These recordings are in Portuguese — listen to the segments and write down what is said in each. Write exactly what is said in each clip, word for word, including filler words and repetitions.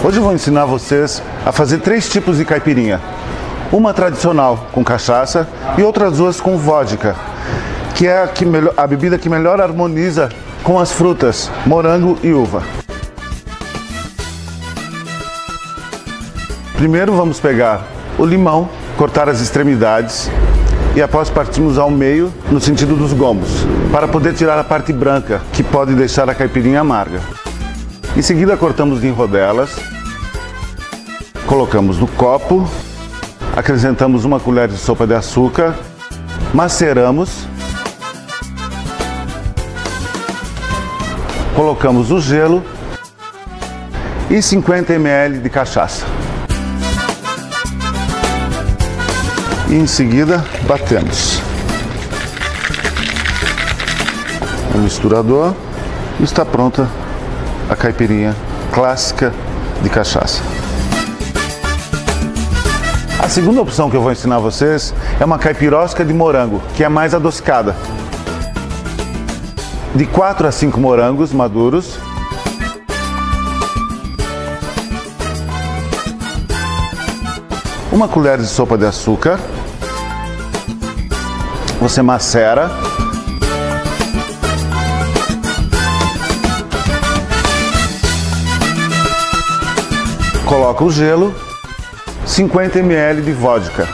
Hoje eu vou ensinar vocês a fazer três tipos de caipirinha. Uma tradicional com cachaça e outras duas com vodka, que é a, que melhor, a bebida que melhor harmoniza com as frutas, morango e uva. Primeiro vamos pegar o limão, cortar as extremidades e após partirmos ao meio no sentido dos gomos, para poder tirar a parte branca, que pode deixar a caipirinha amarga. Em seguida cortamos em rodelas, colocamos no copo, acrescentamos uma colher de sopa de açúcar, maceramos, colocamos o gelo e cinquenta mililitros de cachaça. E em seguida batemos o misturador e está pronta a caipirinha clássica de cachaça. A segunda opção que eu vou ensinar vocês é uma caipirosca de morango, que é mais adocicada. De quatro a cinco morangos maduros, uma colher de sopa de açúcar, você macera, coloca o gelo, cinquenta mililitros de vodka,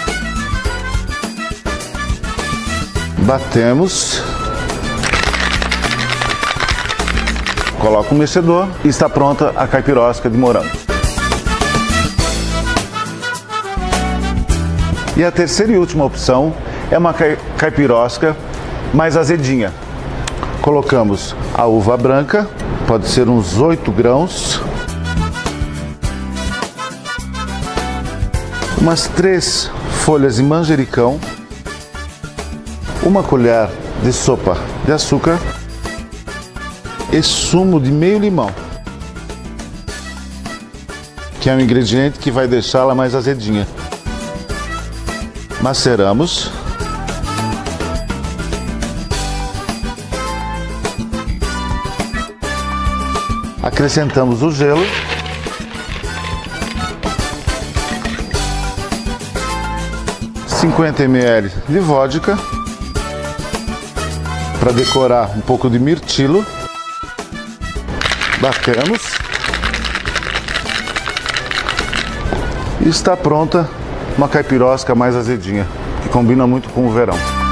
batemos, coloca o mexedor e está pronta a caipirosca de morango. E a terceira e última opção é uma caipirosca mais azedinha. Colocamos a uva branca, pode ser uns oito grãos, umas três folhas de manjericão, uma colher de sopa de açúcar e sumo de meio limão, que é um ingrediente que vai deixá-la mais azedinha. Maceramos, acrescentamos o gelo, cinquenta mililitros de vodka, para decorar um pouco de mirtilo, batemos e está pronta uma caipirosca mais azedinha, que combina muito com o verão.